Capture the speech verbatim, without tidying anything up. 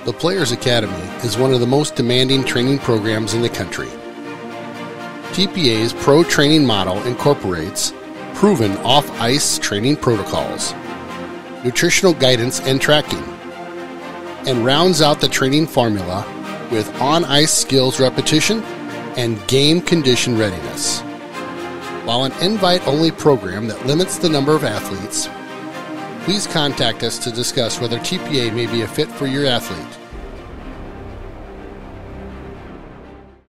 The Players Academy is one of the most demanding training programs in the country. T P A's Pro Training Model incorporates proven off-ice training protocols, nutritional guidance and tracking, and rounds out the training formula with on-ice skills repetition and game condition readiness. While an invite-only program that limits the number of athletes, please contact us to discuss whether T P A may be a fit for your athlete.